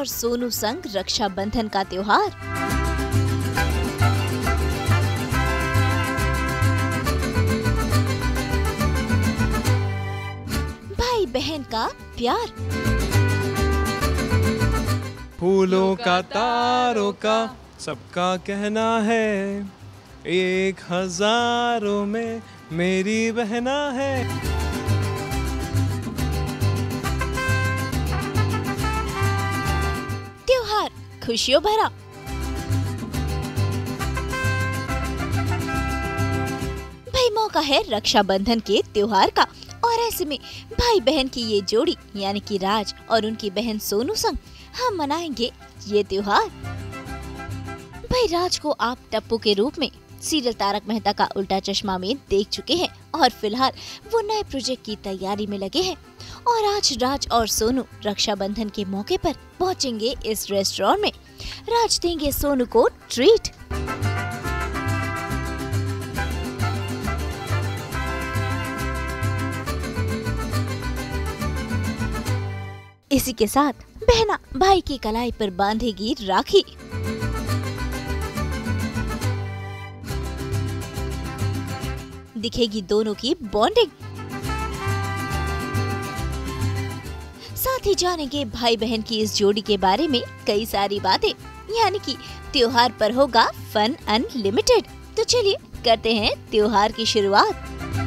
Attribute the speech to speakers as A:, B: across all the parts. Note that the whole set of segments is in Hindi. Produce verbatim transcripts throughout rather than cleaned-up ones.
A: और सोनू संग रक्षाबंधन का त्योहार। भाई बहन का प्यार।
B: फूलों का तारों का सबका कहना है, एक हजारों में मेरी बहना है।
A: त्योहार खुशियों भरा। भाई मौका है रक्षाबंधन के त्योहार का, और ऐसे में भाई बहन की ये जोड़ी यानी कि राज और उनकी बहन सोनू संग हम मनाएंगे ये त्योहार। भाई राज को आप टप्पू के रूप में सीरियल तारक मेहता का उल्टा चश्मा में देख चुके हैं और फिलहाल वो नए प्रोजेक्ट की तैयारी में लगे हैं। और आज राज और सोनू रक्षाबंधन के मौके पर पहुंचेंगे इस रेस्टोरेंट में। राज देंगे सोनू को ट्रीट। इसी के साथ बहना भाई की कलाई पर बांधेगी राखी। दिखेगी दोनों की बॉन्डिंग। साथ ही जानेंगे भाई बहन की इस जोड़ी के बारे में कई सारी बातें, यानी कि त्योहार पर होगा फन अनलिमिटेड। तो चलिए करते हैं त्योहार की शुरुआत।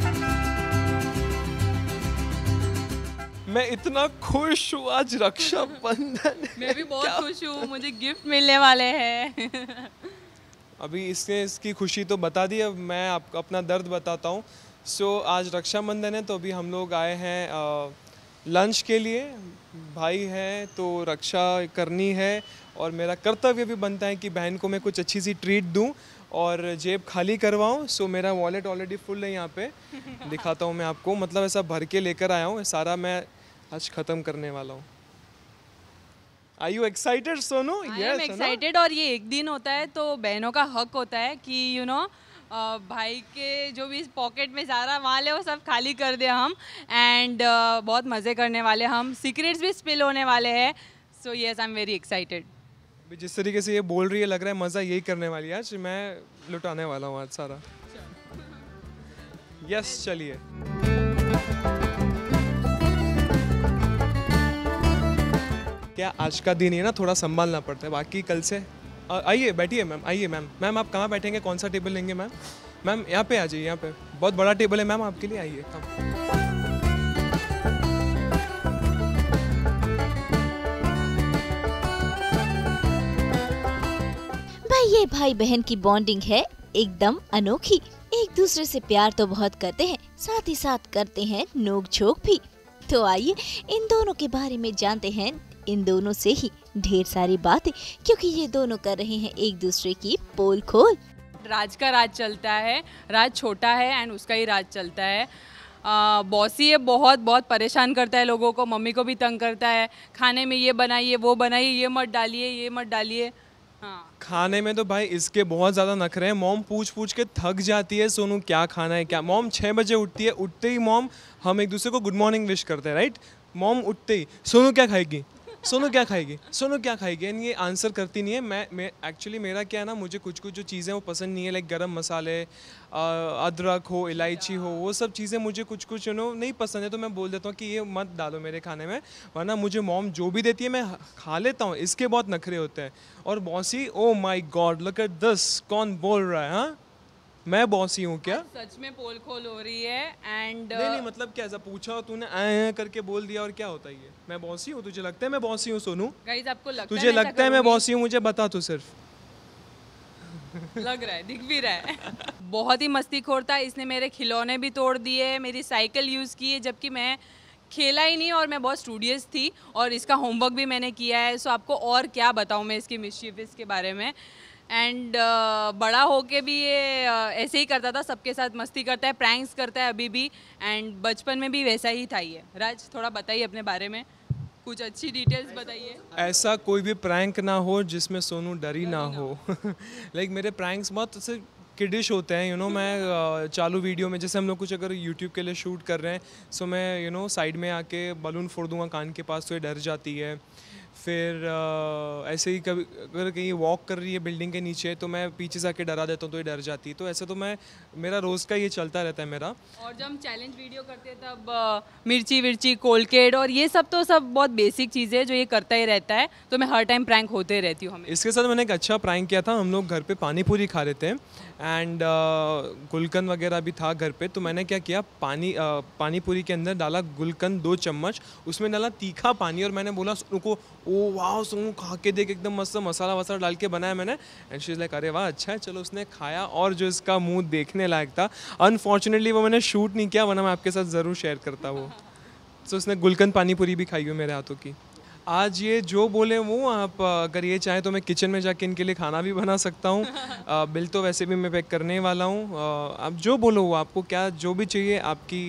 B: मैं इतना खुश हूँ आज रक्षाबंधन।
C: मैं भी बहुत खुश हूँ, मुझे गिफ्ट मिलने वाले हैं।
B: अभी इसने इसकी खुशी तो बता दी, अब मैं आपको अपना दर्द बताता हूँ। सो so, आज रक्षाबंधन है तो अभी हम लोग आए हैं आ, लंच के लिए। भाई है तो रक्षा करनी है और मेरा कर्तव्य भी बनता है कि बहन को मैं कुछ अच्छी सी ट्रीट दूँ और जेब खाली करवाऊँ। सो so, मेरा वॉलेट ऑलरेडी फुल है, यहाँ पे दिखाता हूँ मैं आपको। मतलब ऐसा भर के लेकर आया हूँ, सारा मैं आज ख़त्म करने वाला हूँ। Are you excited, Sonu?
C: I am excited। और ये एक दिन होता है तो बहनों का हक होता है कि यू नो भाई के जो भी पॉकेट में सारा माल है वो सब खाली कर दे हम। एंड uh, बहुत मज़े करने वाले हम, सीक्रेट्स भी स्पिल होने वाले हैं। So yes, I am very excited.
B: जिस तरीके से ये बोल रही है लग रहा है मज़ा यही करने वाली है आज। मैं लुटाने वाला हूँ आज सारा। यस चलिए। क्या आज का दिन है ना, थोड़ा संभालना पड़ता है, बाकी कल से। आइए बैठिए मैम, आइए मैम। मैम आप कहाँ बैठेंगे, कौन सा टेबल लेंगे मैम? मैम यहाँ पे आ जाइए, यहाँ पे बहुत बड़ा टेबल है मैम आपके लिए, आइए।
A: भाई ये भाई बहन की बॉन्डिंग है एकदम अनोखी। एक दूसरे से प्यार तो बहुत करते हैं, साथ ही साथ करते हैं नोक झोंक भी। तो आइए इन दोनों के बारे में जानते हैं, इन दोनों से ही ढेर सारी बातें, क्योंकि ये दोनों कर रहे हैं एक दूसरे की पोल खोल।
C: राज का राज चलता है, राज छोटा है एंड उसका ही राज चलता है। बॉसी है, बहुत बहुत परेशान करता है लोगों को, मम्मी को भी तंग करता है। खाने में ये बनाइए वो बनाइए, ये मत डालिए ये मत डालिए। हाँ,
B: खाने में तो भाई इसके बहुत ज़्यादा नखरे हैं। मॉम पूछ पूछ के थक जाती है सोनू क्या खाना है क्या। मॉम छः बजे उठती है, उठते ही मॉम हम एक दूसरे को गुड मॉर्निंग विश करते हैं, राइट। मॉम उठते ही सोनू क्या खाएगी, सोनू क्या खाएगी, सोनू क्या खाएगी, एंड ये आंसर करती नहीं है। मैं मैं एक्चुअली मेरा क्या है ना, मुझे कुछ कुछ जो चीज़ें वो पसंद नहीं है, लाइक गरम मसाले, अदरक हो, इलायची हो, वो सब चीज़ें मुझे कुछ कुछ यू नो नहीं पसंद है। तो मैं बोल देता हूँ कि ये मत डालो मेरे खाने में, वरना मुझे मॉम जो भी देती है मैं खा लेता हूँ। इसके बहुत नखरे होते हैं। और bossy, oh my god look at this, कौन बोल रहा है? हाँ मैं बॉसी हूँ क्या?
C: सच में पोल खोल हो रही है। एंड
B: नहीं नहीं मतलब क्या, ऐसा पूछा तूने ऐ करके बोल दिया और क्या होता है ये? मैं बॉसी हूँ? तुझे लगता है मैं बॉसी हूँ सोनू?
C: गाइस आपको लगता
B: तुझे
C: है
B: लगता है मैं बॉसी हूँ? मुझे बता तू सिर्फ।
C: लग रहा है, दिख भी रहा है। बहुत ही मस्तीखोर था, इसने मेरे खिलौने भी तोड़ दिए, मेरी साइकिल यूज़ की है, जबकि मैं खेला ही नहीं और मैं बहुत स्टूडियस थी और इसका होमवर्क भी मैंने किया है। सो आपको और क्या बताऊँ मैं इसकी मिस्चीफियस के बारे में। एंड uh, बड़ा होके भी ये uh, ऐसे ही करता था, सबके साथ मस्ती करता है, प्रैंक्स करता है अभी भी। एंड बचपन में भी वैसा ही था ये। राज थोड़ा बताइए अपने बारे में, कुछ अच्छी डिटेल्स बताइए।
B: ऐसा कोई भी प्रैंक ना हो जिसमें सोनू डरी ना हो। लाइक मेरे प्रैंक्स बहुत ऐसे किडिश होते हैं, यू नो। मैं चालू वीडियो में जैसे हम लोग कुछ अगर यूट्यूब के लिए शूट कर रहे हैं, सो मैं यू नो साइड में आके बलून फोड़ दूंगा कान के पास तो ये डर जाती है। फिर अ, ऐसे ही कभी अगर कहीं वॉक कर रही है बिल्डिंग के नीचे तो मैं पीछे से आके डरा देता हूँ तो ये डर जाती है। तो ऐसे तो मैं मेरा रोज़ का ये चलता रहता है मेरा।
C: और जब हम चैलेंज वीडियो करते हैं तब अ, मिर्ची विर्ची कोलकेट और ये सब तो सब बहुत बेसिक चीज़ें हैं जो ये करता ही रहता है, तो मैं हर टाइम प्रैंक होते रहती हूँ हमें।
B: इसके साथ मैंने एक अच्छा प्रैंक किया था। हम लोग घर पे पानी पूरी खा रहे थे एंड गुलकंद वगैरह भी था घर पे। तो मैंने क्या किया, पानी uh, पानी पूरी के अंदर डाला गुलकंद दो चम्मच, उसमें डाला तीखा पानी और मैंने बोला सोनू को, ओ वाह सोनू खा के देख एकदम मस्त मसाला वसाला डाल के बनाया मैंने। एंड शी इज़ लाइक अरे वाह अच्छा है। चलो उसने खाया और जो इसका मुंह देखने लायक था, अनफॉर्चुनेटली वो मैंने शूट नहीं किया वरना मैं आपके साथ ज़रूर शेयर करता वो। तो उसने गुलकंद पानी पूरी भी खाई हुई मेरे हाथों की। आज ये जो बोले वो आप अगर ये चाहें तो मैं किचन में जाके इनके लिए खाना भी बना सकता हूँ। अ, बिल तो वैसे भी मैं पे करने ही वाला हूँ। अ, आप जो बोलो वो, आपको क्या जो भी चाहिए आपकी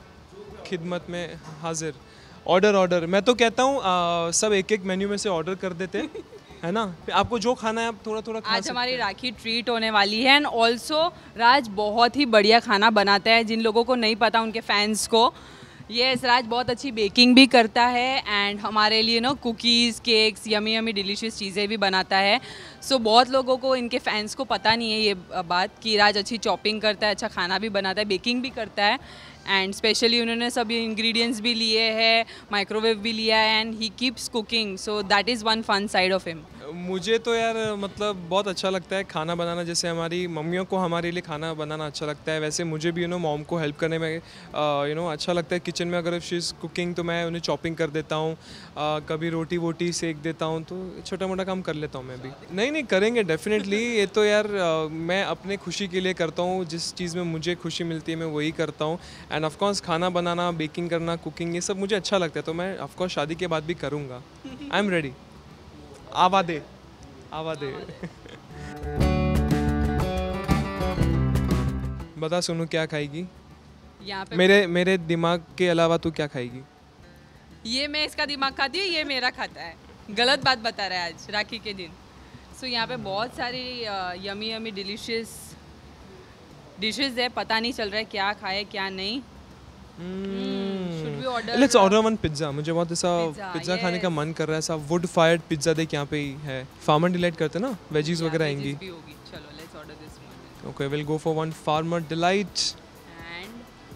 B: खिदमत में हाजिर। ऑर्डर ऑर्डर मैं तो कहता हूँ अ, सब एक एक मेन्यू में से ऑर्डर कर देते हैं, है ना। आपको जो खाना है आप थोड़ा थोड़ा खा
C: आज
B: सकते
C: हमारी
B: हैं।
C: राखी ट्रीट होने वाली है एंड ऑल्सो राज बहुत ही बढ़िया खाना बनाता है। जिन लोगों को नहीं पता उनके फैंस को, ये राज बहुत अच्छी बेकिंग भी करता है एंड हमारे लिए no cookies cakes yummy yummy delicious चीज़ें भी बनाता है। सो so, बहुत लोगों को, इनके फैंस को पता नहीं है ये बात कि राज अच्छी चॉपिंग करता है, अच्छा खाना भी बनाता है, बेकिंग भी करता है एंड स्पेशली उन्होंने सब इंग्रेडिएंट्स भी लिए हैं, माइक्रोवेव भी लिया है and he keeps cooking, so that is one fun side of him.
B: मुझे तो यार मतलब बहुत अच्छा लगता है खाना बनाना। जैसे हमारी मम्मियों को हमारे लिए खाना बनाना अच्छा लगता है, वैसे मुझे भी यू नो मॉम को हेल्प करने में यू नो अच्छा लगता है किचन में। अगर शी इज़ कुकिंग तो मैं उन्हें चॉपिंग कर देता हूँ, कभी रोटी वोटी सेक देता हूँ, तो छोटा मोटा काम कर लेता हूँ मैं भी। नहीं नहीं करेंगे डेफिनेटली। ये तो यार आ, मैं अपने खुशी के लिए करता हूँ, जिस चीज़ में मुझे खुशी मिलती है मैं वही करता हूँ। एंड ऑफकोर्स खाना बनाना, बेकिंग करना, कुकिंग, ये सब मुझे अच्छा लगता है, तो मैं ऑफकोर्स शादी के बाद भी करूँगा। I am ready. आवा दे आवा दे। बता सोनू क्या खाएगी?
C: यहाँ पे
B: मेरे मेरे दिमाग के अलावा तू क्या खाएगी?
C: ये मैं इसका दिमाग खाती हूँ, ये मेरा खाता है। गलत बात बता रहा है आज राखी के दिन। सो so, यहाँ पे बहुत सारी यमी यमी डिलीशियस डिशेस है, पता नहीं चल रहा है क्या खाए क्या नहीं। Should we order-
B: let's order one pizza. मुझे बहुत ऐसा
C: Pizza,
B: पिज्ज़ा खाने का
C: yes.
B: मन कर रहा है। ऐसा वुड फायर्ड पिज्ज़ा देख यहाँ पे ही है। फार्मर डिलाइट करते हैं ना, वेजीज
C: Yeah,
B: वगैरह
C: veggies
B: आएंगी।
C: भी होगी। चलो let's order this one
B: okay will go for one farmer delight.
C: And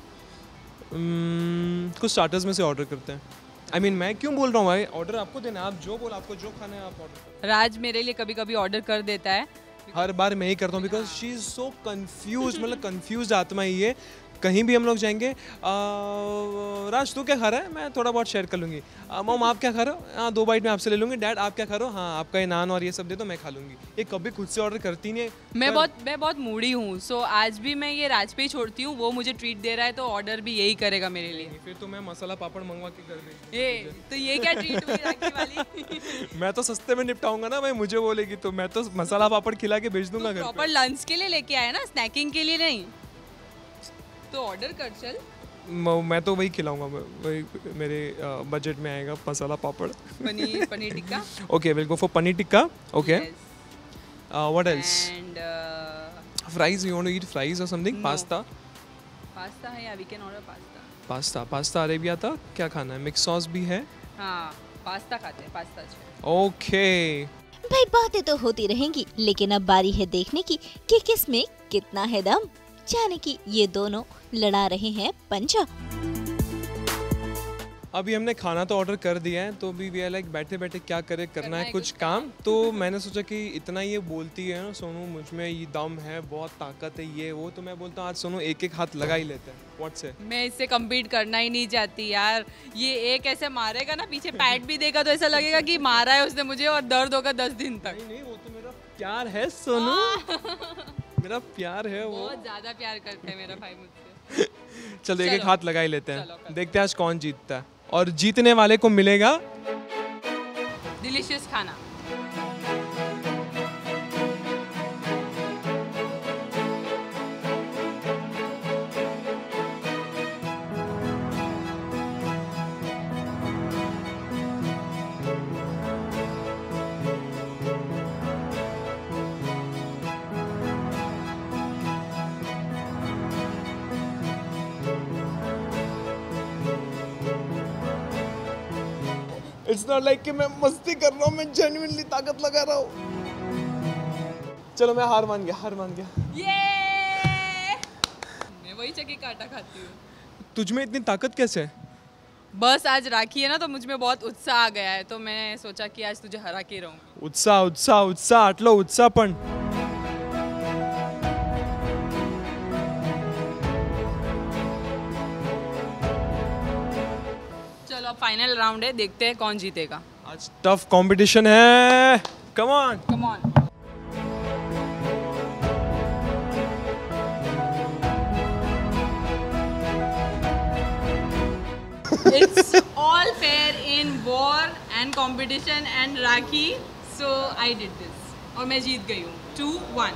B: कुछ स्टार्टर्स में से ऑर्डर करते हैं। आई I मीन mean, मैं क्यों बोल रहा हूँ भाई, ऑर्डर आपको देना है, आप जो बोल, आपको जो खाना है आप ऑर्डर।
C: राज मेरे लिए कभी कभी ऑर्डर कर देता है।
B: हर बार मैं ही करता हूँ because she is so confuse. मतलब कंफ्यूज आत्मा ही है। कहीं भी हम लोग जाएंगे, आ, राज तू क्या खा रहा है, मैं थोड़ा बहुत शेयर कर लूँगी। मॉम आप क्या खा रहे हो, हाँ दो बाइट में आपसे ले लूँगी। डैड आप क्या खा रहे हो, हाँ आपका ये नान और ये सब दे दो मैं खा लूँगी। ये कभी खुद से ऑर्डर करती नहीं है।
C: मैं
B: पर-
C: बहुत मैं बहुत मूडी हूँ, सो आज भी मैं ये राज पे ही छोड़ती हूँ। वो मुझे ट्रीट दे रहा है तो ऑर्डर भी यही करेगा मेरे लिए।
B: फिर तो मैं मसाला पापड़ मंगवा के कर देंगे।
C: ए तो ये क्या ट्रीट हुई राखी वाली?
B: मैं तो सस्ते में निपटाऊंगा ना भाई, मुझे बोलेगी तो मैं तो मसाला पापड़ खिला के भेज दूंगा घर
C: प्रॉपर
B: पे।
C: लंच के लिए लेके आया ना, स्नैकिंग के लिए नहीं। तो ऑर्डर कर चल।
B: म- मैं तो वही खिलाऊंगा, मैं- वही मेरे बजट में आएगा masala papad.
C: Paneer paneer tikka.
B: Okay will go for paneer tikka. Okay what else?
C: And
B: fries, you want to eat fries और समथिंग?
C: No.
B: पास्ता?
C: पास्ता है या we can order pasta.
B: Pasta pasta arrabbiata था। क्या खाना है? मिक्स सॉस भी है।
C: हाँ पास्ता खाते हैं, पास्ता अच्छा।
B: ओके
A: भाई बातें तो होती रहेंगी, लेकिन अब बारी है देखने की कि किस में कितना है दम। जाने की ये दोनों लड़ा रहे हैं पंजा।
B: अभी हमने खाना तो ऑर्डर कर दिया है, तो अभी वी आर लाइक बैठे बैठे क्या करे, करना,
C: करना
B: है
C: है
B: कुछ
C: कुछ
B: काम। तो मैंने सोचा कि इतना ये बोलती है ना सोनू, मुझ में ये दम है, बहुत ताकत है, ये वो, तो मैं बोलता हूँ आज सोनू एक एक हाथ लगा ही लेते हैं। व्हाट्स है?
C: मैं इससे कम्पीट करना ही नहीं चाहती यार। ये एक ऐसे मारेगा ना, पीछे पैट भी देगा तो ऐसा लगेगा कि मारा है उसने मुझे और दर्द होगा दस दिन तक।
B: नहीं नहीं वो तो मेरा प्यार है सोनू। मेरा प्यार है वो।
C: बहुत ज्यादा प्यार करता है मेरा भाई मुझसे।
B: चलो एक एक
C: चलो।
B: हाथ लगा ही लेते
C: चलो,
B: हैं,
C: करते
B: देखते हैं आज कौन जीतता है, और जीतने वाले को मिलेगा
C: डिलीशियस खाना।
B: इट्स नॉट लाइक कि मैं मस्ती कर रहा हूँ, मैं जेन्युइनली ताकत लगा रहा हूँ। चलो मैं हार मान गया, हार मान गया।
C: ये मैं वही चक्की का आटा खाती हूँ।
B: तुझ में इतनी ताकत कैसे है?
C: बस आज राखी है ना, तो मुझ में बहुत उत्साह आ गया है, तो मैं सोचा कि आज तुझे हरा के रहूँगी।
B: उत्साह उत्साह उत्साह आटलो उत्साह पण।
C: चलो अब फाइनल राउंड है, देखते हैं कौन जीतेगा।
B: आज टफ कंपटीशन है, come on.
C: Come on. It's all fair in war and competition and Rakhi, so I did this और मैं जीत गई हूँ टू वन।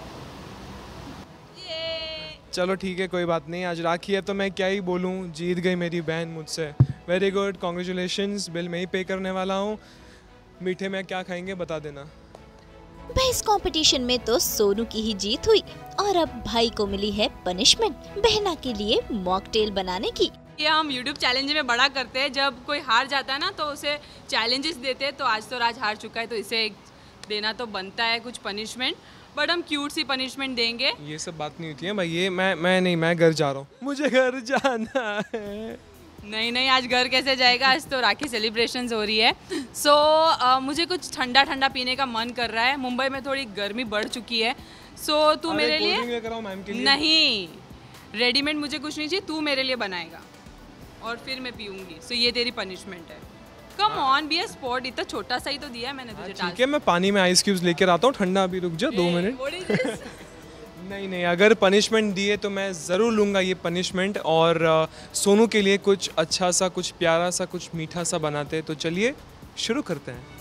B: चलो ठीक है, कोई बात नहीं, आज राखी है तो मैं क्या ही बोलूँ, जीत गई मेरी बहन मुझसे। Very good, congratulations. बिल मैं ही पे करने वाला हूँ। मीठे में क्या खाएंगे बता देना।
A: भाई इस कंपटीशन में तो सोनू की ही जीत हुई और अब भाई को मिली है पनिशमेंट बहना के लिए मॉकटेल बनाने की।
C: ये हम YouTube चैलेंज में बड़ा करते हैं, जब कोई हार जाता है ना तो उसे चैलेंजेस देते हैं। तो आज तो राज हार चुका है तो इसे एक देना तो बनता है कुछ पनिशमेंट, बट हम क्यूट सी पनिशमेंट देंगे।
B: ये सब बात नहीं होती है भाई, ये मैं मैं नहीं, मैं घर जा रहा हूँ, मुझे घर जाना है।
C: नहीं नहीं, आज घर कैसे जाएगा, आज तो राखी सेलिब्रेशंस हो रही है। सो so, uh, मुझे कुछ ठंडा ठंडा पीने का मन कर रहा है। मुंबई में थोड़ी गर्मी बढ़ चुकी है, सो so, तू मेरे लिए
B: मैम के लिए
C: नहीं, रेडीमेड मुझे कुछ नहीं चाहिए, तू मेरे लिए बनाएगा और फिर मैं पीऊंगी। सो so, ये तेरी पनिशमेंट है। Come on be a sport, इतना छोटा सा ही तो दिया है मैंने तुझे।
B: ठीक है, मैं पानी में आइस क्यूब्स लेकर आता हूँ ठंडा, अभी रुक जा दो मिनट। नहीं नहीं, अगर पनिशमेंट दिए तो मैं ज़रूर लूँगा ये पनिशमेंट। और uh, सोनू के लिए कुछ अच्छा सा, कुछ प्यारा सा, कुछ मीठा सा बनाते हैं। तो चलिए शुरू करते हैं।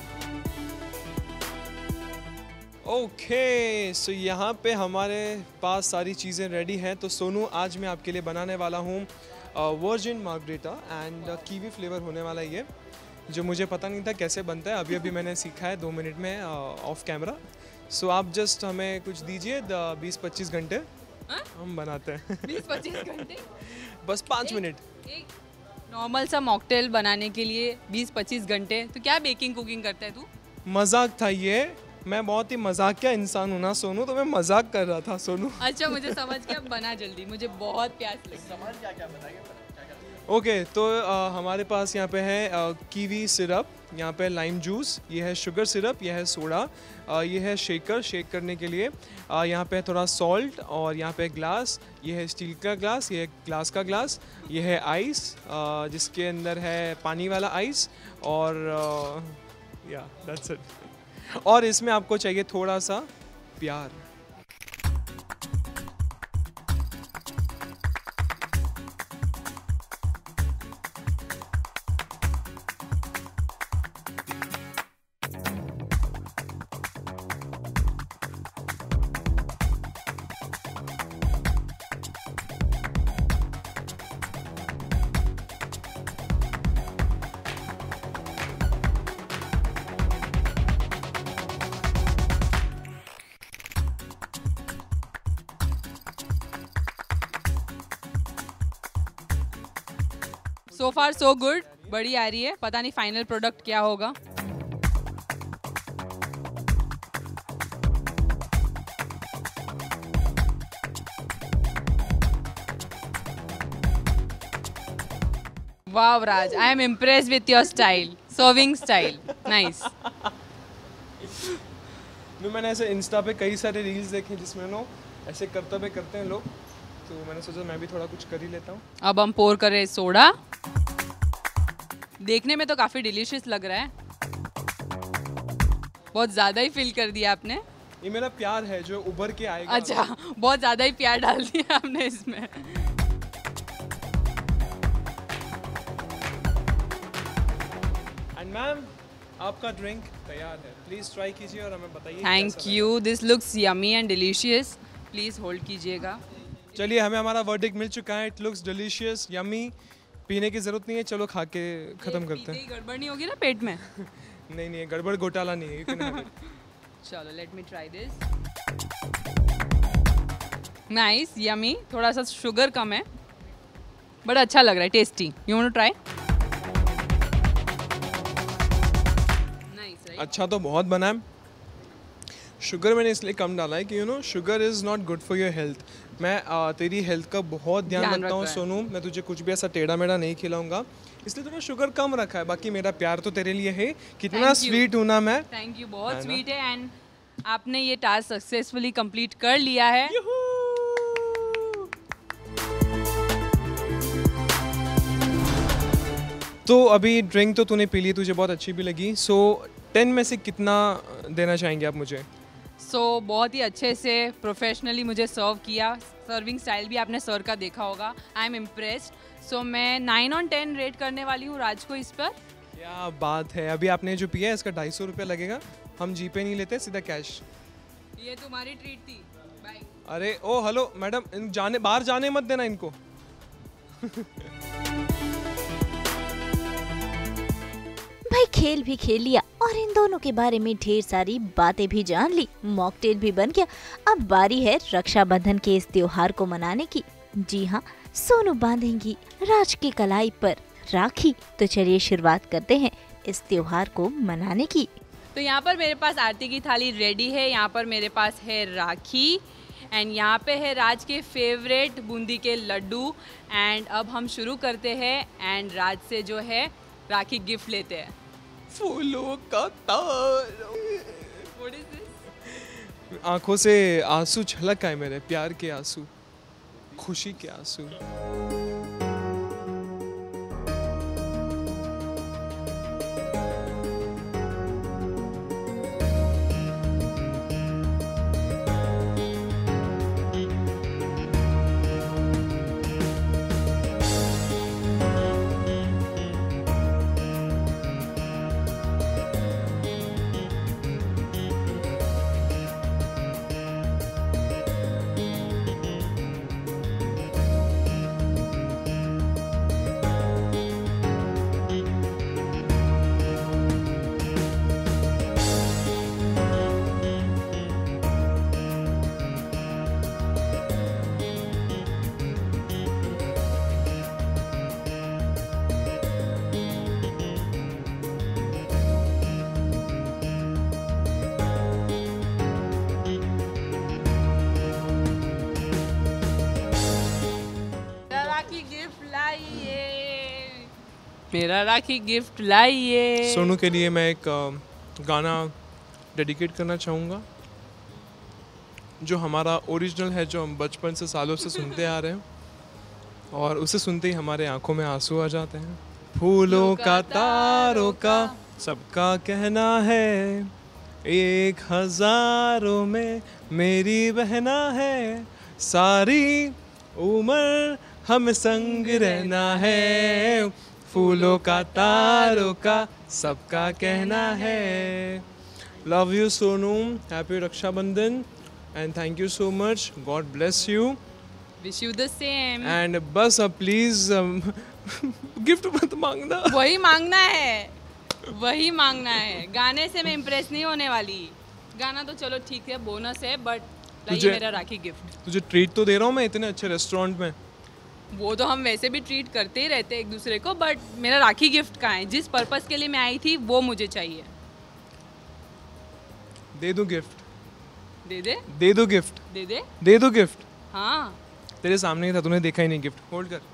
B: ओके, सो यहाँ पे हमारे पास सारी चीज़ें रेडी हैं। तो सोनू, आज मैं आपके लिए बनाने वाला हूँ virgin margarita and kiwi flavour होने वाला है ये, जो मुझे पता नहीं था कैसे बनता है। अभी अभी मैंने सीखा है दो मिनट में ऑफ कैमरा। सो आप जस्ट हमें कुछ दीजिए, बीस पच्चीस घंटे
C: हा?
B: हम बनाते हैं।
C: बीस पच्चीस घंटे
B: बस पाँच मिनट।
C: एक नॉर्मल सा मॉकटेल बनाने के लिए बीस पच्चीस घंटे, तो क्या बेकिंग कुकिंग करता है तू?
B: मजाक था ये, मैं बहुत ही मजाकिया इंसान हूँ ना सोनू, तो मैं मजाक कर रहा था सोनू।
C: अच्छा मुझे समझ गया, बना जल्दी, मुझे बहुत प्यास लगी। समझ क्या क्या बताइए।
B: ओके okay, तो आ, हमारे पास यहाँ पे है आ, कीवी सिरप, यहाँ पे लाइम जूस, ये है शुगर सिरप, ये है सोडा, आ, ये है शेकर शेक करने के लिए, आ, यहाँ पे है थोड़ा सॉल्ट, और यहाँ पे ग्लास, ये है स्टील का ग्लास, ये है ग्लास का ग्लास, ये है आइस आ, जिसके अंदर है पानी वाला आइस, और या दैट्स इट। और इसमें आपको चाहिए थोड़ा सा प्यार।
C: सो फार सो गुड, बड़ी आ रही है, पता नहीं फाइनल प्रोडक्ट क्या होगा। Wow Raj, I am impressed with your style, serving style, nice.
B: मैंने ऐसे इंस्टा पे कई सारे रील्स देखे जिसमें नो ऐसे कर्तव्य करते हैं लोग, तो मैंने सोचा मैं भी थोड़ा कुछ कर ही लेता हूँ।
C: अब हम पोर कर रहे सोडा। देखने में तो काफी डिलीशियस लग रहा है, बहुत ज्यादा ही फिल कर दिया आपने।
B: ये मेरा प्यार है जो उभर के आएगा।
C: अच्छा, बहुत ज्यादा ही प्यार डाल दिया आपने इसमें।
B: एंड मैम, आपका ड्रिंक तैयार है, प्लीज ट्राई कीजिए और हमें बताइए।
C: Thank you, this looks yummy and delicious, please hold कीजिएगा।
B: चलिए, हमें हमारा वर्डिक्ट मिल चुका है, इट लुक्स डिलीशियस, यमी। पीने की जरूरत नहीं है, चलो खा के खत्म करते हैं।
C: गड़बड़ नहीं होगी ना पेट में?
B: नहीं नहीं, गड़बड़ घोटाला नहीं है, you can have it.
C: चलो let me try this. Nice, yummy, थोड़ा सा शुगर कम है बट अच्छा लग रहा है, tasty. You want to try?
B: अच्छा तो बहुत बना है। शुगर मैंने इसलिए कम डाला है कि you know sugar is not good for your health. मैं आ, तेरी हेल्थ का बहुत ध्यान
C: ध्यान
B: रखता हूँ
C: रखता है।
B: सोनू, मैं तुझे कुछ भी ऐसा टेढ़ा मेढ़ा नहीं खिलाऊंगा, इसलिए थोड़ा शुगर कम रखा है। बाकी मेरा प्यार तो तेरे लिए है, कितना
C: Thank you.
B: स्वीट हूँ ना मैं।
C: थैंक यू, बहुत
B: है ना?
C: स्वीट है एंड आपने ये टास्क सक्सेसफुली कंप्लीट कर लिया है।
B: तो अभी ड्रिंक तो तूने पी ली, तुझे बहुत अच्छी भी लगी, सो टेन में से कितना देना चाहेंगे आप मुझे?
C: सो so, बहुत ही अच्छे से प्रोफेशनली मुझे सर्व किया। सर्विंग स्टाइल भी आपने सर का देखा होगा। आई एम इम्प्रेस्ड। सो मैं नाइन ऑन टेन रेट करने वाली हूँ राज को इस पर।
B: क्या बात है। अभी आपने जो पिया है इसका ढाई सौ रुपया लगेगा। हम जी पे नहीं लेते, सीधा कैश।
C: ये तुम्हारी ट्रीट थी। बाय।
B: अरे ओ हेलो मैडम, इन जाने बाहर जाने मत देना इनको।
A: भाई खेल भी खेल लिया और इन दोनों के बारे में ढेर सारी बातें भी जान ली, मॉकटेल भी बन गया। अब बारी है रक्षाबंधन के इस त्योहार को मनाने की। जी हाँ, सोनू बांधेंगी राज की कलाई पर राखी। तो चलिए शुरुआत करते हैं इस त्योहार को मनाने की।
C: तो यहाँ पर मेरे पास आरती की थाली रेडी है। यहाँ पर मेरे पास है राखी एंड यहाँ पे है राज के फेवरेट बूंदी के लड्डू। एंड अब हम शुरू करते हैं एंड राज से जो है राखी गिफ्ट लेते हैं।
B: फूलों का तार।
C: What is this?
B: आंखों से आंसू छलक आए मेरे, प्यार के आंसू, खुशी के आंसू।
C: राखी गिफ्ट लाइए, मेरा राखी गिफ्ट लाइए।
B: सोनू के लिए मैं एक अ, गाना डेडिकेट करना चाहूँगा जो हमारा ओरिजिनल है, जो हम बचपन से सालों से सुनते आ रहे हैं और उसे सुनते ही हमारे आंखों में आंसू आ जाते हैं। फूलों का तारों का सबका कहना है, एक हजारों में मेरी बहना है, सारी उम्र हम संग रहना है। फूलों का तारों का सबका कहना है। Love you Sonu, happy Rakshabandhan and thank you so much, god bless you.
C: Wish you the same.
B: And बस अब प्लीज गिफ्ट मत मांगना।
C: वही मांगना है, वही मांगना है। गाने से मैं इम्प्रेस नहीं होने वाली। गाना तो चलो ठीक है, बोनस है, बट लाइए
B: तुझे-
C: मेरा राखी गिफ्ट।
B: तुझे ट्रीट तो दे रहा हूँ मैं इतने अच्छे रेस्टोरेंट में।
C: वो तो हम वैसे भी ट्रीट करते ही रहते हैं एक दूसरे को, बट मेरा राखी गिफ्ट कहाँ है? जिस पर्पस के लिए मैं आई थी वो मुझे चाहिए।
B: दे दो गिफ्ट,
C: दे दे
B: दे दो गिफ्ट,
C: दे दे।
B: दे दो गिफ्ट।
C: हाँ,
B: तेरे सामने ही था, तूने देखा ही नहीं। गिफ्ट होल्ड कर।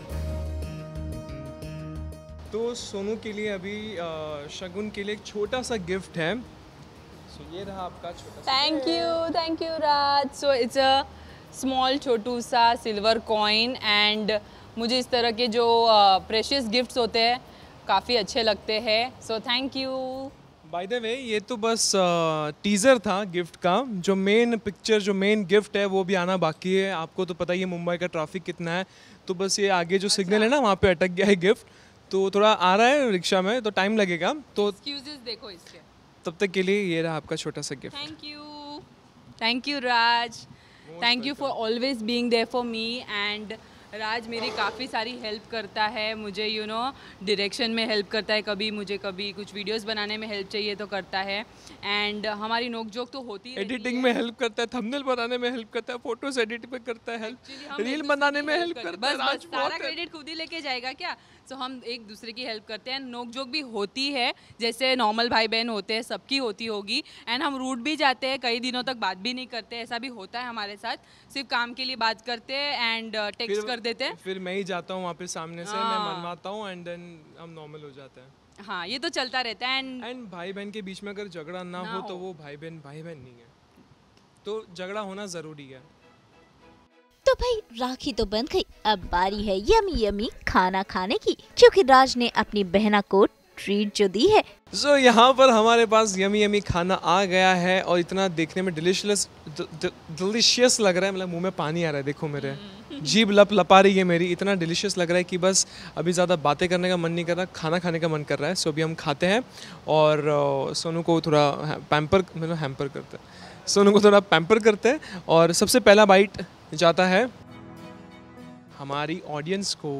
B: तो सोनू के लिए अभी अ, शगुन के लिए एक छोटा सा गिफ्ट है। सो ये रहा आपका छोटा सा।
C: Thank you, thank you Raj. So it's a small छोटू सा सिल्वर कॉइन एंड मुझे इस तरह के जो प्रेशियस गिफ्ट्स होते हैं काफ़ी अच्छे लगते हैं। So thank you.
B: By the way ये तो बस टीज़र था गिफ्ट का। जो मेन पिक्चर, जो मेन गिफ्ट है वो भी आना बाकी है। आपको तो पता ही है मुंबई का ट्रैफिक कितना है, तो बस ये आगे जो सिग्नल है ना वहाँ पे अटक गया है गिफ्ट, तो थोड़ा आ रहा है रिक्शा में, तो टाइम लगेगा। तो
C: एक्सक्यूजेस देखो इसके।
B: तब तक के लिए ये रहा आपका छोटा सा gift.
C: Thank you, thank you Raj. Thank you for always being there for me. And Raj मेरी काफ़ी सारी हेल्प करता है मुझे, यू नो डायरेक्शन में हेल्प करता है, कभी मुझे कभी कुछ वीडियोस बनाने में हेल्प चाहिए तो करता है। एंड हमारी नोक जोक तो होती रहती
B: एडिटिंग
C: है।
B: में हेल्प करता है, थंबनेल बनाने में हेल्प करता है, फोटोज एडिट में करता है हेल्प,
C: Actually हम
B: रील
C: एक
B: बनाने
C: दूसरे
B: में
C: की
B: हेल्प
C: help
B: करता है।
C: बस
B: राज
C: बस सारा
B: बहुत है।
C: क्रेडिट खुद ही लेके जाएगा क्या? सो so, हम एक दूसरे की हेल्प करते हैं, नोक जोक भी होती है जैसे नॉर्मल भाई बहन होते हैं, सबकी होती होगी। एंड हम रूठ भी जाते हैं, कई दिनों तक बात भी नहीं करते, ऐसा भी होता है हमारे साथ, सिर्फ काम के लिए बात करते हैं एंड टेक्स्ट कर देते हैं।
B: फिर मैं ही जाता हूँ वहाँ पे सामने से, मैं मनवाता हूँ एंड देन हम नॉर्मल हो जाते हैं।
C: हाँ, ये तो चलता रहता है। एंड
B: एंड भाई बहन के बीच में अगर झगड़ा ना,
C: ना
B: हो,
C: हो
B: तो वो भाई बहन भाई बहन नहीं है, तो झगड़ा होना ज़रूरी है।
A: तो भाई राखी तो बंध गई, अब बारी है यमी यमी खाना खाने की, क्योंकि राज ने अपनी बहना को ट्रीट जो दी है।
B: सो so, यहाँ पर हमारे पास यमी यमी खाना आ गया है और इतना देखने में डिलीशियस डिलीशियस लग रहा है, मतलब मुंह में पानी आ रहा है, देखो मेरे जीभ लप लपा रही है मेरी, इतना डिलीशियस लग रहा है कि बस अभी ज़्यादा बातें करने का मन नहीं कर रहा, खाना खाने का मन कर रहा है। सो अभी हम खाते हैं और सोनू को थोड़ा पैम्पर मतलब हैम्पर करते हैं, सोनू को थोड़ा पैम्पर करते हैं। और सबसे पहला बाइट जाता है हमारी ऑडियंस को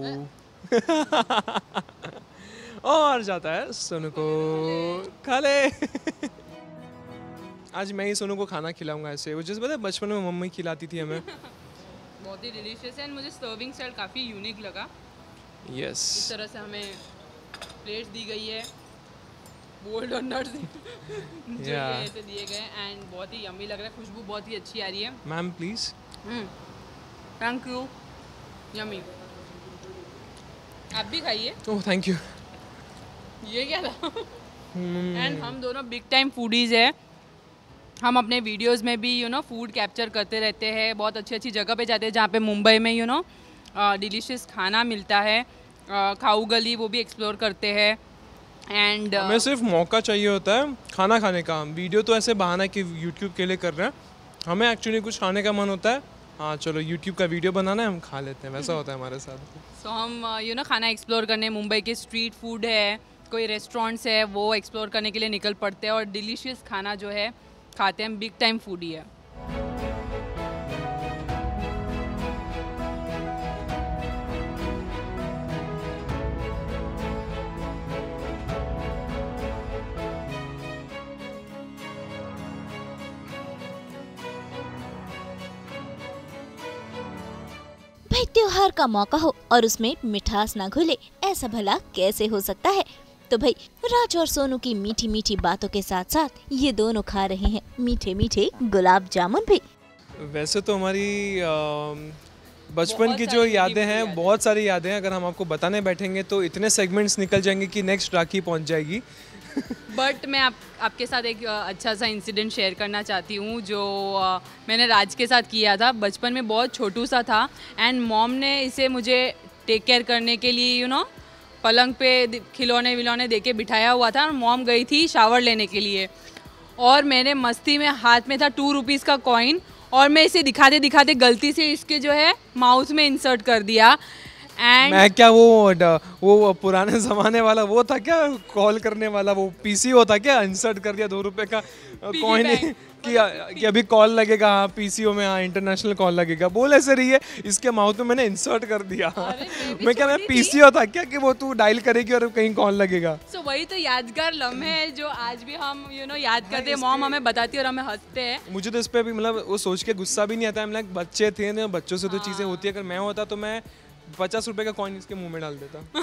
B: और जाता है सोनू को, खा ले। आज मैं ही सोनू को खाना खिलाऊंगा ऐसे, वो जैसे पता है बचपन में मम्मी खिलाती थी हमें।
C: बहुत ही डिलीशियस है एंड मुझे सर्विंग स्टाइल काफ़ी यूनिक लगा।
B: यस,
C: इस तरह से हमें प्लेट्स दी गई है, बोल्ड और नट्स जो
B: Yeah.
C: ये ऐसे दिए गए एंड बहुत ही यम्मी लग रहा है, खुशबू बहुत ही अच्छी आ रही है।
B: Ma'am please.
C: Thank you, yummy. आप भी खाइए।
B: Oh thank you.
C: ये क्या था? एंड हम दोनों बिग टाइम फूडीज़ है, हम अपने वीडियोस में भी यू नो फूड कैप्चर करते रहते हैं, बहुत अच्छी अच्छी जगह पे जाते हैं जहाँ पे मुंबई में यू नो डिलीशियस खाना मिलता है। uh, खाऊ गली वो भी एक्सप्लोर करते हैं एंड uh,
B: हमें सिर्फ मौका चाहिए होता है खाना खाने का। वीडियो तो ऐसे बहाना है कि यूट्यूब के लिए कर रहे हैं, हमें एक्चुअली कुछ खाने का मन होता है, हाँ चलो यूट्यूब का वीडियो बनाना है, हम खा लेते हैं, वैसा होता है हमारे साथ।
C: सो so, हम यू नो खाना एक्सप्लोर करने, मुंबई के स्ट्रीट फूड है, कोई रेस्टोरेंट्स है, वो एक्सप्लोर करने के लिए निकल पड़ते हैं और डिलीशियस खाना जो है खाते हैं। बिग टाइम फूडी है।
A: भाई त्योहार का मौका हो और उसमें मिठास ना घुले, ऐसा भला कैसे हो सकता है। तो भाई राज और सोनू की मीठी मीठी बातों के साथ साथ ये दोनों खा रहे हैं मीठे मीठे गुलाब जामुन भी।
B: वैसे तो हमारी अम, बचपन
C: बहुत
B: की
C: सारी
B: जो
C: मीठी
B: यादें
C: मीठी
B: हैं,
C: यादें।
B: बहुत सारी यादें हैं, अगर हम आपको बताने बैठेंगे तो इतने सेगमेंट्स निकल जाएंगे कि नेक्स्ट राखी पहुंच जाएगी।
C: बट मैं आप आपके साथ एक अ, अच्छा सा इंसिडेंट शेयर करना चाहती हूँ जो अ, मैंने राज के साथ किया था। बचपन में बहुत छोटू सा था एंड मॉम ने इसे मुझे टेक केयर करने के लिए यू नो पलंग पे दि- खिलौने विलौने दे के बिठाया हुआ था। मॉम गई थी शावर लेने के लिए और मैंने मस्ती में हाथ में था टू रुपीज़ का कॉइन और मैं इसे दिखाते दिखाते गलती से इसके जो है माउथ में इंसर्ट कर दिया एंड
B: मैं क्या वो ड- वो पुराने जमाने वाला वो था क्या, कॉल करने वाला वो पीसी होता क्या, इंसर्ट कर दिया दो रुपए का कॉइन
C: बैंक।
B: कि, कि अभी कॉल लगेगा, हाँ पीसीओ में, हाँ इंटरनेशनल कॉल लगेगा, बोल ऐसे रही है, इसके माउथ में मैंने इंसर्ट कर दिया।
C: अरे, मैं भी
B: मैं क्या मैं
C: छोटी थी।
B: पीसीओ था क्या कि वो तू डायल करेगी और कहीं कॉल लगेगा।
C: सो वही तो यादगार लम्हे है जो आज भी हम यू नो याद करते हैं। मॉम हमें बताती है और हमें हंसते हैं।
B: मुझे तो इस पे भी मतलब वो सोच के गुस्सा भी नहीं आता है, लाइक बच्चे थे ना, बच्चों से तो चीज़ें होती है, अगर मैं होता तो मैं पचास रुपए का कॉइन इसके मुंह में डाल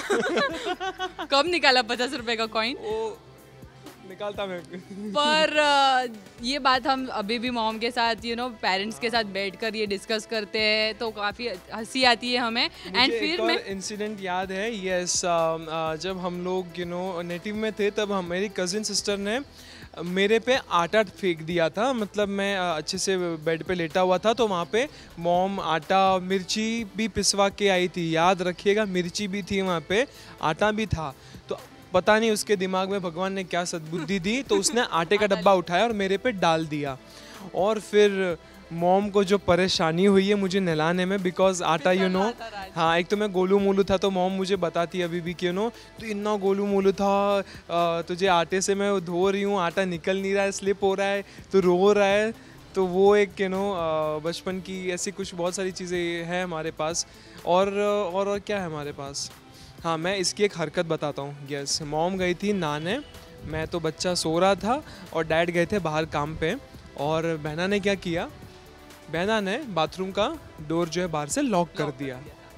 B: देता।
C: कब निकाला पचास रुपए का कॉइन?
B: वो निकालता मैं।
C: पर अ, ये बात हम अभी भी मॉम के साथ यू नो पेरेंट्स के साथ बैठकर ये डिस्कस करते हैं तो काफ़ी हंसी आती है हमें। एंड
B: मुझे
C: फिर
B: एक
C: मैं
B: और इंसिडेंट याद है, यस, जब हम लोग यू नो नेटिव में थे तब हम मेरी कजिन सिस्टर ने मेरे पे आटा फेंक दिया था। मतलब मैं अ, अच्छे से बेड पे लेटा हुआ था तो वहाँ पे मॉम आटा मिर्ची भी पिसवा के आई थी, याद रखिएगा, मिर्ची भी थी वहाँ पे, आटा भी था। तो पता नहीं उसके दिमाग में भगवान ने क्या सद्बुद्धि दी, तो उसने आटे का डब्बा उठाया और मेरे पे डाल दिया। और फिर मॉम को जो परेशानी हुई है मुझे नहलाने में, बिकॉज आटा यू नो, हाँ एक तो मैं गोलू मोलू था, तो मॉम मुझे बताती है अभी भी कि यू नो तो इतना गोलू मोलू था, अ, तुझे आटे से मैं धो रही हूँ, आटा निकल नहीं रहा है, स्लिप हो रहा है, तो रो रहा है। तो वो एक यू नो बचपन की ऐसी कुछ बहुत सारी चीज़ें हैं हमारे पास। और और और क्या है हमारे पास, हाँ मैं इसकी एक हरकत बताता हूँ। यस, मॉम गई थी नहाने, मैं तो बच्चा सो रहा था और डैड गए थे बाहर काम पे, और बहना ने क्या किया, बहना ने बाथरूम का डोर जो है बाहर से लॉक कर दिया।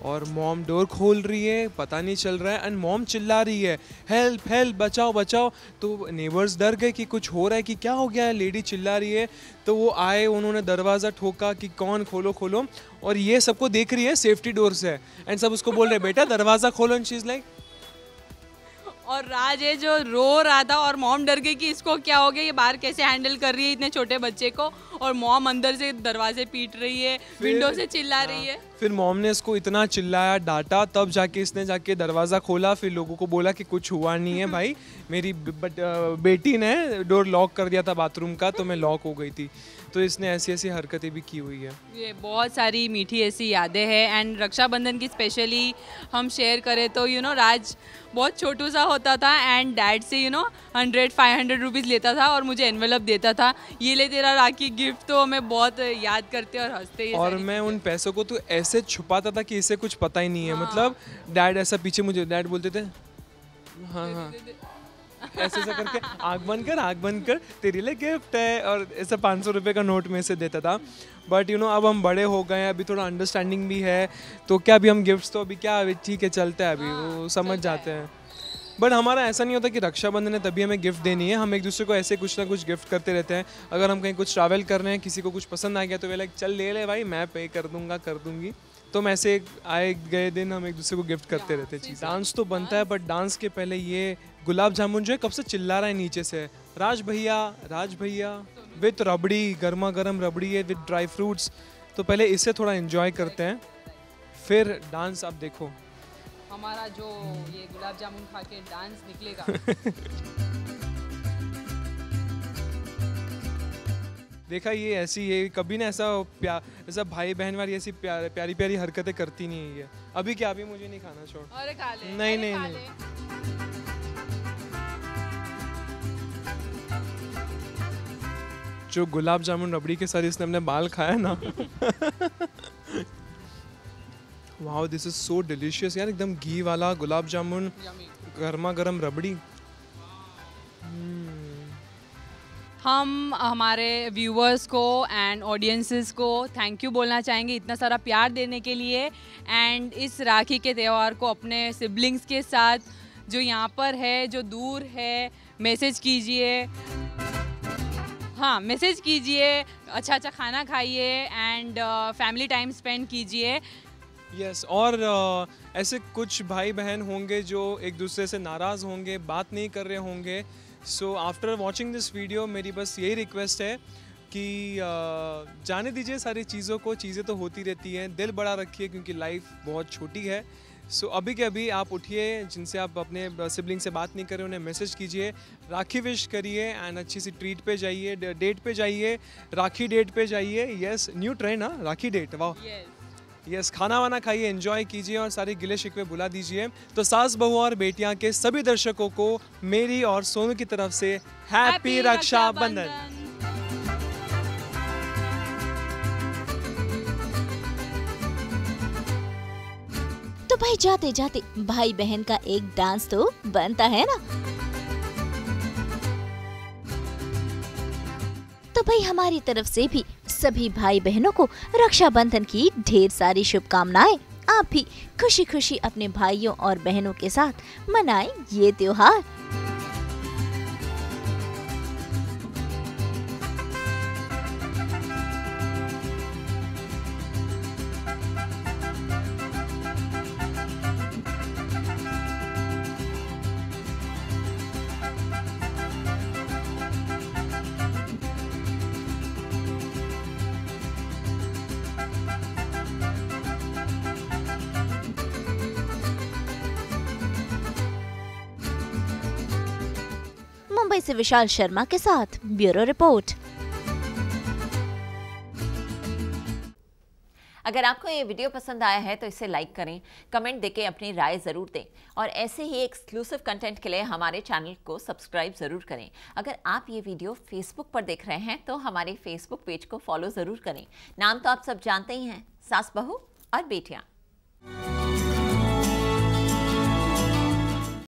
B: और मॉम डोर खोल रही है, पता नहीं चल रहा है, एंड मॉम चिल्ला रही है हेल्प हेल्प, बचाओ बचाओ। तो नेबर्स डर गए कि कुछ हो रहा है, कि क्या हो गया है, लेडी चिल्ला रही है। तो वो आए, उन्होंने दरवाज़ा ठोका कि कौन, खोलो खोलो, और ये सबको देख रही है सेफ्टी डोर से, एंड सब उसको बोल रहे बेटा दरवाज़ा खोलो, एंड शी इज़ लाइक।
C: और राज है जो रो रहा था और मॉम डर गई कि इसको क्या हो गया, ये बाहर कैसे हैंडल कर रही है इतने छोटे बच्चे को, और मॉम अंदर से दरवाजे पीट रही है, विंडो से चिल्ला रही है।
B: फिर मॉम ने इसको इतना चिल्लाया, डांटा, तब जाके इसने जाके दरवाज़ा खोला, फिर लोगों को बोला कि कुछ हुआ नहीं है भाई, मेरी बट, बेटी ने डोर लॉक कर दिया था बाथरूम का, तो मैं लॉक हो गई थी। तो इसने ऐसी ऐसी हरकतें भी की हुई है।
C: ये बहुत सारी मीठी ऐसी यादें हैं। एंड रक्षाबंधन की स्पेशली हम शेयर करें तो you you know know, Raj बहुत छोटू सा होता था एंड डैड से you know hundred five hundred rupees लेता था और मुझे एनवेलप देता था, ये ले तेरा राखी गिफ्ट। तो हमें बहुत याद करते और हंसते हैं। और
B: मैं उन पैसों को तो ऐसे छुपाता था कि इसे कुछ पता ही नहीं है। हाँ। मतलब डैड ऐसा पीछे, मुझे डैड बोलते थे हाँ हाँ ऐसे ऐसा करके आँख बंद कर आँख बंद कर तेरे लिए गिफ्ट है, और ऐसा पाँच सौ रुपये का नोट में से देता था। बट यू नो अब हम बड़े हो गए हैं, अभी थोड़ा अंडरस्टैंडिंग भी है, तो क्या अभी हम गिफ्ट्स तो अभी क्या अभी ठीक है चलता है, अभी वो समझ जाते हैं। बट हमारा ऐसा नहीं होता कि रक्षाबंधन है तभी हमें गिफ्ट देनी है, हम एक दूसरे को ऐसे कुछ ना कुछ गिफ्ट करते रहते हैं। अगर हम कहीं कुछ ट्रैवल कर रहे हैं, किसी को कुछ पसंद आ गया तो वे लाइक चल ले ले भाई, मैं पे कर दूंगा कर दूंगी। तो हम ऐसे आए गए दिन हम एक दूसरे को गिफ्ट करते रहते हैं। डांस तो बनता है, बट डांस के पहले ये गुलाब जामुन जो है कब से चिल्ला रहा है नीचे से, राज भैया राज भैया, विथ रबड़ी, गर्मा गर्म रबड़ी है विथ ड्राई फ्रूट्स। तो पहले इसे थोड़ा एंजॉय करते हैं, फिर डांस आप देखो।
C: हमारा जो ये गुलाब जामुन खा के डांस निकलेगा।
B: देखा ये ऐसी, ये कभी ना ऐसा प्यार, ऐसा भाई बहन वाली ऐसी प्यार, प्यारी प्यारी हरकतें करती नहीं है ये। अभी क्या, अभी मुझे नहीं खाना, छोड़।
C: अरे खा ले।
B: नहीं
C: अरे
B: नहीं
C: खा
B: नहीं
C: ले।
B: जो गुलाब जामुन रबड़ी के साथ इसने अपने बाल खाया ना wow this is so delicious यार, एकदम घी वाला गुलाब जामुन, गर्मा गर्म रबड़ी।
C: हम हमारे व्यूवर्स को एंड ऑडियंसेस को थैंक यू बोलना चाहेंगे इतना सारा प्यार देने के लिए। एंड इस राखी के त्यौहार को अपने सिबलिंग्स के साथ जो यहाँ पर है, जो दूर है, मैसेज कीजिए, हाँ मैसेज कीजिए, अच्छा अच्छा खाना खाइए एंड फैमिली टाइम स्पेंड कीजिए।
B: यस yes, और uh, ऐसे कुछ भाई बहन होंगे जो एक दूसरे से नाराज़ होंगे, बात नहीं कर रहे होंगे। So after watching this video मेरी बस यही रिक्वेस्ट है कि uh, जाने दीजिए सारी चीज़ों को, चीज़ें तो होती रहती हैं, दिल बड़ा रखिए क्योंकि लाइफ बहुत छोटी है। सो so, अभी के अभी आप उठिए, जिनसे आप अपने सिबलिंग से बात नहीं कर रहे उन्हें मैसेज कीजिए, राखी विश करिए एंड अच्छी सी ट्रीट पे जाइए, डेट पे जाइए, राखी डेट पे जाइए। यस न्यू ट्रेंड, हाँ राखी डेट, वाह यस yes, खाना वाना खाइए, एंजॉय कीजिए और सारे गिले शिकवे भुला दीजिए। तो सास बहू और बेटियां के सभी दर्शकों को मेरी और सोनू की तरफ से हैप्पी रक्षाबंधन।
A: तो भाई जाते जाते भाई बहन का एक डांस तो बनता है ना। तो भाई हमारी तरफ से भी सभी भाई बहनों को रक्षाबंधन की ढेर सारी शुभकामनाएं। आप भी खुशी खुशी अपने भाइयों और बहनों के साथ मनाएं ये त्योहार। मुंबई से विशाल शर्मा के साथ ब्यूरो रिपोर्ट।
D: अगर आपको ये वीडियो पसंद आया है तो इसे लाइक करें, कमेंट देके अपनी राय ज़रूर दें और ऐसे ही एक्सक्लूसिव कंटेंट के लिए हमारे चैनल को सब्सक्राइब ज़रूर करें। अगर आप ये वीडियो फेसबुक पर देख रहे हैं तो हमारे फेसबुक पेज को फॉलो ज़रूर करें। नाम तो आप सब जानते ही हैं, सास बहू और बेटियाँ।